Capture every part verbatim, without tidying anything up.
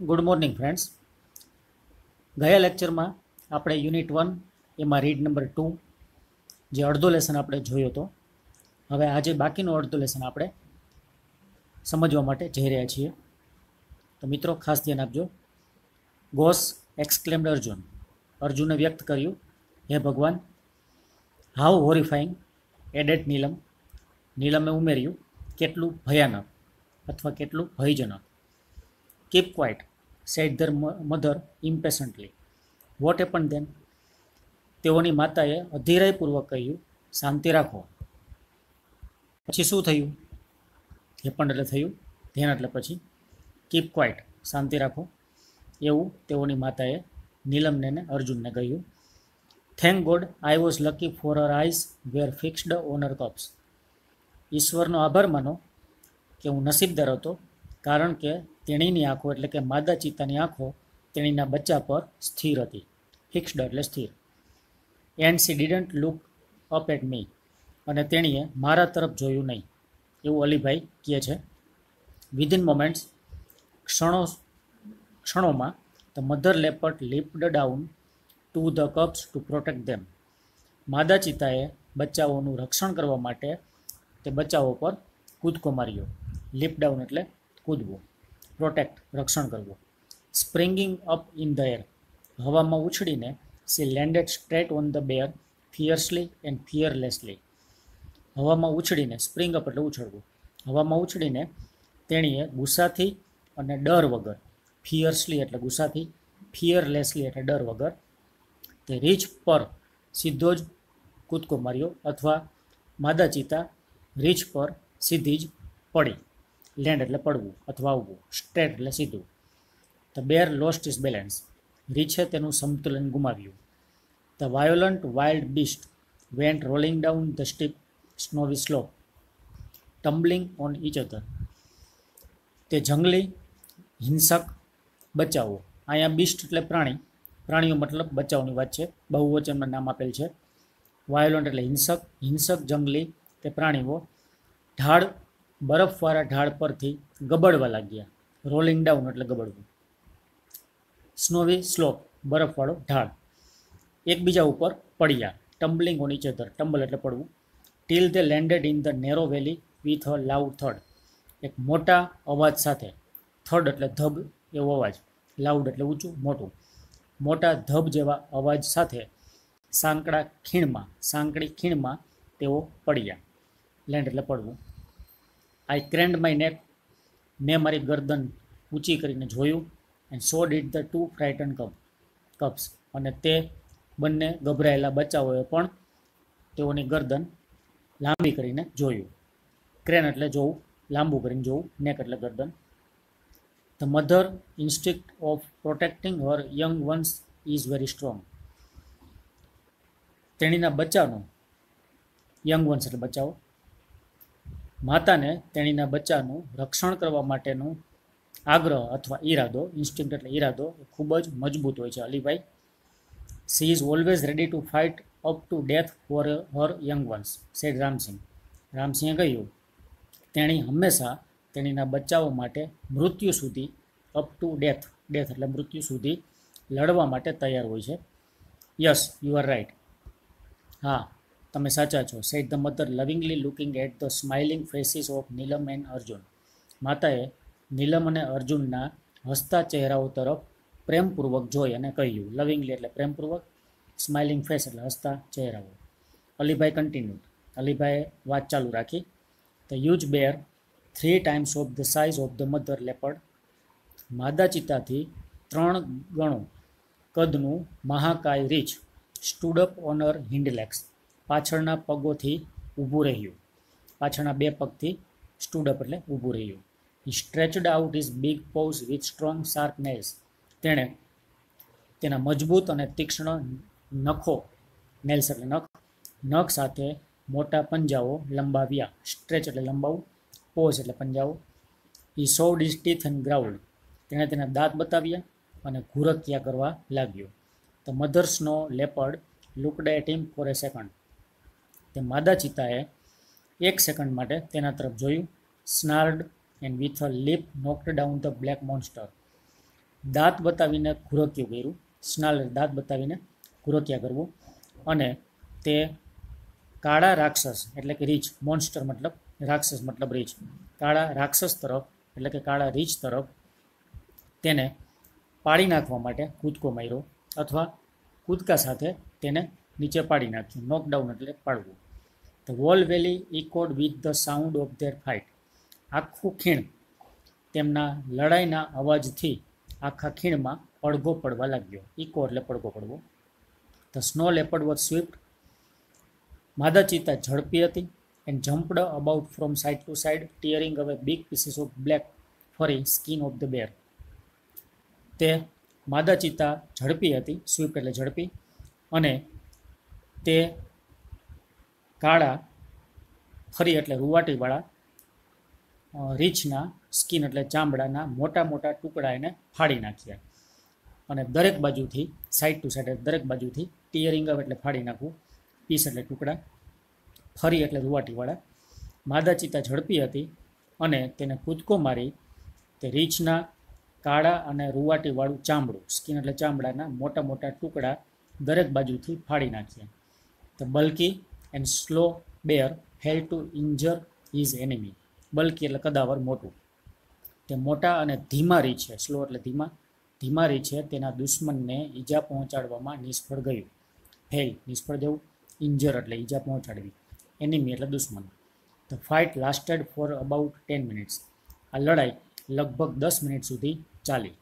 Good morning friends. ગયા લેક્ચરમાં આપણે યુનિટ વન એમાં રીડ નંબર ટુ જે અડધો લેસન આપણે જોયો હતો. હવે આજે બાકીનો અડધો લેસન આપણે સમજવા માટે જઈ રહ્યા છીએ. તો મિત્રો ખાસ ધ્યાન આપજો. Goes exclaimed Arjun. અર્જુને વ્યક્ત કર્યું, હે ભગવાન. હાઉ હોરિફાઈંગ એડેડ નીલમ. નીલમે ઉમેર્યું, કેટલું ભયાનક અથવા કેટલું ભયજનક. Keep quiet said their mother impatiently. What happened then? તેઓની માતાએ અધીરાઈપૂર્વક કહ્યું, શાંતિ રાખો. પછી શું થયું? હેપન્ડ એટલે થયું, ધ્યાન એટલે પછી. કીપ ક્વાઇટ શાંતિ રાખો, એવું તેઓની માતાએ નીલમને ને અર્જુનને કહ્યું. Thank God I was lucky for her eyes were fixed on her cups. ઈશ્વરનો આભાર માનો કે હું નસીબદાર હતો, કારણ કે તેણીની આંખો એટલે કે માદા ચિત્તાની આંખો તેણીના બચ્ચા પર સ્થિર હતી. ફિક્સ્ડ એટલે સ્થિર. And she didn't look up at me. અને તેણીએ મારા તરફ જોયું નહીં, એવું અલીભાઈ કહે છે. વિધિન મોમેન્ટ્સ ક્ષણો ક્ષણોમાં the mother leopard leaped down to the cubs to protect them. માદા ચિત્તાએ બચ્ચાઓનું રક્ષણ કરવા માટે તે બચ્ચાઓ પર કૂદકો માર્યો. લિપ ડાઉન એટલે કૂદવું, પ્રોટેક્ટ રક્ષણ કરવું. Springing up in the air. હવામાં ઉછળીને she landed straight on the bear fiercely and fearlessly. હવામાં ઉછળીને, સ્પ્રિંગ અપ એટલે ઉછળવું, હવામાં ઉછળીને તેણીએ ગુસ્સાથી અને ડર વગર, ફિયર્સલી એટલે ગુસ્સાથી, ફિયરલેસલી એટલે ડર વગર તે રીચ પર સીધો જ કૂદકો માર્યો, અથવા માદા ચિત્તા રીચ પર સીધી જ પડી. લેન્ડ એટલે પડવું અથવા આવવું, સ્ટ્રેટ એટલે સીધું. The bear lost his balance. રીછે તેનું સંતુલન ગુમાવ્યું. The violent wild beast went rolling down the steep snowy slope tumbling on each other. તે જંગલી હિંસક બચ્ચાઓ, અહીંયા બીસ્ટ એટલે પ્રાણી, પ્રાણીઓ મતલબ બચ્ચાઓની વાત છે, બહુવચનમાં નામ આપેલ છે. વાયોલન્ટ એટલે હિંસક, હિંસક જંગલી તે પ્રાણીઓ ઢાળ બરફવાળા ઢાળ પરથી ગબડવા લાગ્યા. રોલિંગ ડાઉન એટલે ગબડવું. સ્નોવી સ્લોપ બરફવાળો ઢાળ. એકબીજા ઉપર પડ્યા. Tumbling on each other, tumble એટલે પડવું. Till they landed in the narrow valley with a loud thud. એક મોટા અવાજ સાથે, થડ એટલે ધબ એવો અવાજ, લાઉડ એટલે ઊંચું મોટું, મોટા ધબ જેવા અવાજ સાથે સાંકડા ખીણમાં, સાંકડી ખીણમાં તેઓ પડ્યા. લેન્ડ એટલે પડવું. આઈ ક્રેન્ડ માય નેક. મેં મારી ગરદન ઊંચી કરીને જોયું. And so did the two frighten cup cups. અને તે બંને ગભરાયેલા બચ્ચાઓએ પણ તેઓની ગરદન લાંબી કરીને જોયું. ક્રેન એટલે જોવું, લાંબુ કરીને જોવું, નેક એટલે ગરદન. The mother instinct of protecting her young ones is very strong. તેણીના બચ્ચાનું, યંગ વન્સ એટલે બચ્ચાઓ, માતાને તેણીના બચ્ચાનું રક્ષણ કરવા માટેનું આગ્રહ અથવા ઈરાદો, ઇન્સ્ટિંક્ટ એટલે ઈરાદો, ખૂબ જ મજબૂત હોય છે Alibhai. She is always ready to fight up to death for her young ones said Ramsingh. રામસિંહે કહ્યું, તેણી હંમેશા તેણીના બચ્ચાઓ માટે મૃત્યુ સુધી, અપ ટુ ડેથ, ડેથ એટલે મૃત્યુ સુધી લડવા માટે તૈયાર હોય છે. Yes you are right. હા તમે સાચા છો. Said the mother lovingly looking at the smiling faces of Neelam and Arjun. માતાએ નીલમ અને અર્જુનના હસતા ચહેરાઓ તરફ પ્રેમપૂર્વક જોઈ અને કહ્યું. લવિંગલી એટલે પ્રેમપૂર્વક, સ્માઇલિંગ ફેસ એટલે હસતા ચહેરાઓ. અલીભાઈ કન્ટિન્યુડ. અલીભાઈએ વાત ચાલુ રાખી. The huge bear three times of the size of the mother leopard. માદા ચિત્તાથી ત્રણ ગણું કદનું મહાકાય રીછ stood up on her hind legs. પાછળના પગોથી ઊભું રહ્યું. પાછળના બે પગથી સ્ટૂડ અપ એટલે ઊભું રહ્યું. He stretched out his big paws with strong sharp nails. તેણે તેના મજબૂત અને તીક્ષ્ણ નખો, નેલ્સ એટલે નખ, નખ સાથે મોટા પંજાઓ લંબાવ્યા. સ્ટ્રેચ એટલે લંબાવું, પોઝ એટલે પંજાઓ. He showed his teeth and growled. તેણે તેના દાંત બતાવ્યા અને ઘુરકિયા કરવા લાગ્યો. The mother snow leopard looked at him for a second. તે માદા ચિત્તાએ એક સેકન્ડ માટે તેના તરફ જોયું. Snarled and with a leap knocked down the black monster. દાંત બતાવીને ઘુરક્યું કર્યું. સ્નાલ દાંત બતાવીને ઘુરક્યા કરવું. અને તે કાળા રાક્ષસ એટલે કે રીચ, મોન્સ્ટર મતલબ રાક્ષસ મતલબ રીચ, કાળા રાક્ષસ તરફ એટલે કે કાળા રીચ તરફ તેને પાડી નાખવા માટે કૂદકો માર્યો અથવા કૂદકા સાથે તેને નીચે પાડી નાખ્યું. નોકડાઉન એટલે પાડવું. The whole valley echoed with the sound of their fight. આખું ખીણ તેમના લડાઈના અવાજથી આખા ખીણમાં પડઘો પડવા લાગ્યો. ઇકો એટલે પડઘો પડવો. The snow leopard was swift. માદા ચિત્તા ઝડપી હતી. And jumped about from side to side tearing away big pieces of black furry skin of the bear. તે માદા ચિત્તા ઝડપી હતી. સ્વિફ્ટ એટલે ઝડપી. અને તે કાળા ફરી એટલે રૂવાટીવાળા રીછના સ્કિન એટલે ચામડાના મોટા મોટા ટુકડા એને ફાડી નાખ્યા. અને દરેક બાજુથી સાઈડ ટુ સાઈડ દરેક બાજુથી ટીયરિંગ અપ એટલે ફાડી નાખવું, પીસ એટલે ટુકડા, ફરી એટલે રૂવાટીવાળા. માદા ચિત્તા ઝડપી હતી અને તેને કૂદકો મારી તે રીછના કાળા અને રૂવાટીવાળું ચામડું, સ્કિન એટલે ચામડાના મોટા મોટા ટુકડા દરેક બાજુથી ફાડી નાખ્યા. The bulky and slow bear fail to injure his enemy. Bulky એટલે કદાવર, મોટું. તે મોટા અને ધીમા રીછ છે, સ્લો એટલે ધીમા, ધીમા રીછ છે તેના દુશ્મનને ઈજા પહોંચાડવામાં નિષ્ફળ ગયું. ફેલ નિષ્ફળ જવું, ઇન્જર એટલે ઈજા પહોંચાડવી, એનિમી એટલે દુશ્મન. The fight lasted for about ten minutes. આ લડાઈ લગભગ દસ મિનિટ સુધી ચાલી.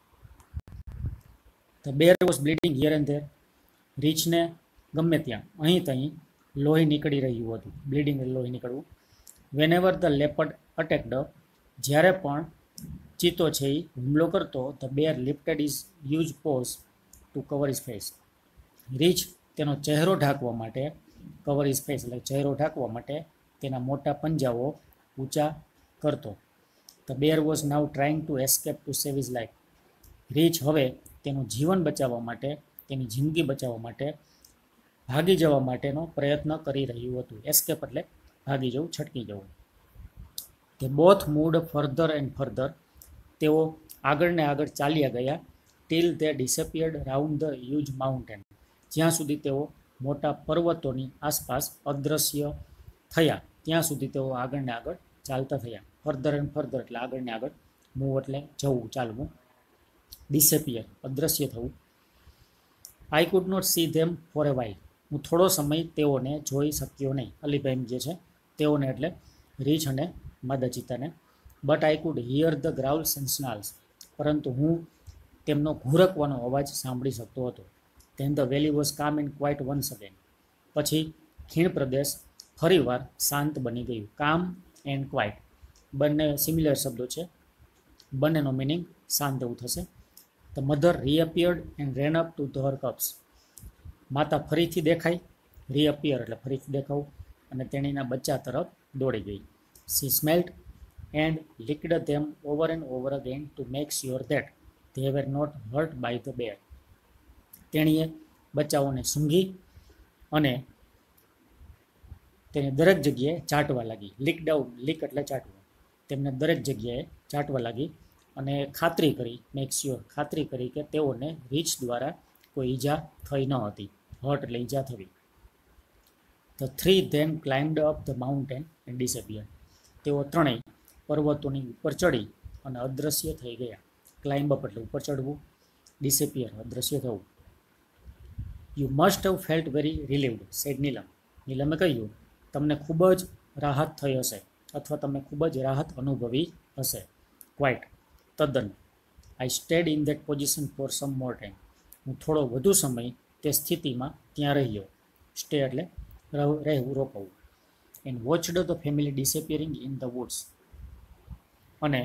The bear was bleeding here and there. રીછને ગમે ત્યાં અહીં ત્યાં લોહી નીકળી રહ્યું હતું. બ્લીડિંગ એટલે લોહી નીકળવું. Whenever the leopard attacked. જ્યારે પણ ચિત્તો છે એ હુમલો કરતો, the bear lifted his huge paws to cover his face. રીછ તેનો ચહેરો ઢાંકવા માટે, કવર ઇઝ ફેસ એટલે ચહેરો ઢાંકવા માટે તેના મોટા પંજાઓ ઊંચા કરતો. The bear was now trying to escape to save his life. રીછ હવે તેનું જીવન બચાવવા માટે, તેની જિંદગી બચાવવા માટે ભાગી જવા માટેનો પ્રયત્ન કરી રહ્યું હતું. એસ્કેપ એટલે ભાગી જવું, છટકી જવું. They both moved further and further. તેઓ આગળ ને આગળ ચાલ્યા ગયા. Till they disappeared round the huge mountain. જ્યાં સુધી તેઓ મોટા પર્વતોની આસપાસ અદૃશ્ય થયા, ત્યાં સુધી તેઓ આગળ ને આગળ ચાલતા થયા. ફર્ધર એન્ડ ફર્ધર એટલે આગળ ને આગળ, મૂવ એટલે જવું, ચાલવું. ડિસેપિયર અદૃશ્ય થવું. I could not see them for a while. હું થોડો સમય તેઓને જોઈ શક્યો નહીં. અલીબેમ જે છે તેઓને એટલે રીછ અને માદા ચિત્તાને. But I could hear the growls and snarls. પરંતુ હું તેમનો ઘુરકવાનો અવાજ સાંભળી શકતો હતો. Then the valley was calm and quiet once again. પછી ખીણ પ્રદેશ ફરીવાર શાંત બની ગયું. કામ એન્ડ ક્વાઇટ બંને સિમિલર શબ્દો છે, બંનેનો મિનિંગ શાંત એવું થશે. The mother reappeared and ran up to their cubs. માતા ફરીથી દેખાઈ, રીઅપિયર એટલે ફરીથી દેખાવું, અને તેણીના બચ્ચા તરફ દોડી ગઈ. She smelt and licked them over and over again to make sure that they were not hurt by the bear. તેણીએ બચ્ચાઓને સૂંઘી અને તેને દરેક જગ્યાએ ચાટવા લાગી. લીક ડાઉન, લીક એટલે ચાટવું. તેમને દરેક જગ્યાએ ચાટવા લાગી અને ખાતરી કરી, મેક શ્યોર ખાતરી કરી કે તેઓને રીછ દ્વારા કોઈ ઈજા થઈ ન હતી. હર્ટ એટલે ઈજા થવી. The three then climbed up the mountain and disappear. તેઓ ત્રણેય પર્વતોની ઉપર ચડી અને અદૃશ્ય થઈ ગયા. ક્લાઇમ્બ અપ એટલે ઉપર ચડવું, ડિસેપિયર અદૃશ્ય થવું. You must have felt very relieved said Neelam. નીલમે કહ્યું, તમને ખૂબ જ રાહત થઈ હશે અથવા તમે ખૂબ જ રાહત અનુભવી હશે. ક્વાઇટ તદ્દન. I stayed in that position for some more time. હું થોડો વધુ સમય તે સ્થિતિમાં ત્યાં રહ્યો. સ્ટે એટલે રહેવું, રોકાવું. And watched the family disappearing in the woods. અને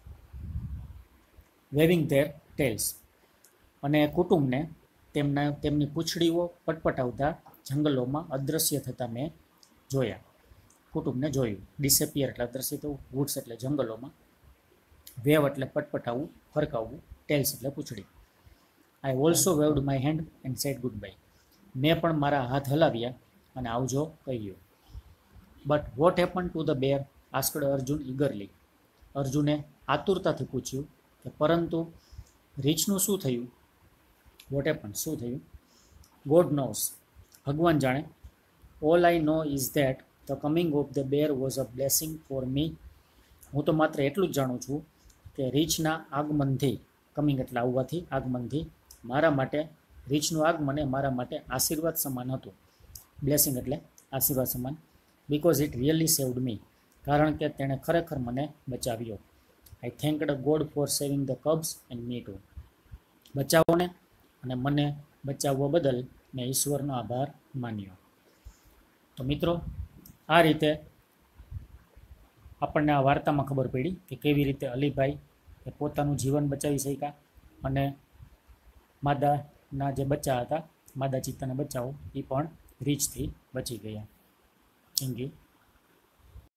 વેવિંગ ધેર ટેલ્સ. અને કુટુંબને તેમના તેમની પૂંછડીઓ પટપટાવતા જંગલોમાં અદૃશ્ય થતા મેં જોયા. કુટુંબને જોયું. ડિસેપિયર એટલે અદૃશ્ય થવું, વુડ્સ એટલે જંગલોમાં, વેવ એટલે પટપટાવવું, ફરકાવવું, ટેલ્સ એટલે પૂંછડી. I also waved my hand and said goodbye. મેં પણ મારા હાથ હલાવ્યા અને આવજો કહ્યું. But what happen to the bear asked Arjun eagerly. અર્જુને આતુરતાથી પૂછ્યું કે પરંતુ રીચનું શું થયું? What happen? શું થયું? God knows. ભગવાન જાણે. All I know is that the coming of the bear was a blessing for me. હું તો માત્ર એટલું જ જાણું છું કે રીચના આગમનથી, કમિંગ એટલે આવવાથી, આગમનથી મારા માટે, રીચનું આગમન એ મારા માટે આશીર્વાદ સમાન હતું. બ્લેસિંગ એટલે આશીર્વાદ સમાન. Because it really saved me. કારણ કે તેણે ખરેખર મને બચાવ્યો. I thanked God for saving the cubs and me too. બચાવોને અને મને બચાવવા બદલ મેં ઈશ્વરનો આભાર માન્યો. તો મિત્રો, આ રીતે આપણને આ વાર્તામાં ખબર પડી કે કેવી રીતે અલીભાઈ એ પોતાનું જીવન બચાવી શક્યા અને માદાના જે બચ્ચા હતા, માદા ચિત્તાના બચ્ચાઓ, એ પણ રીચથી બચી ગયા. Thank you.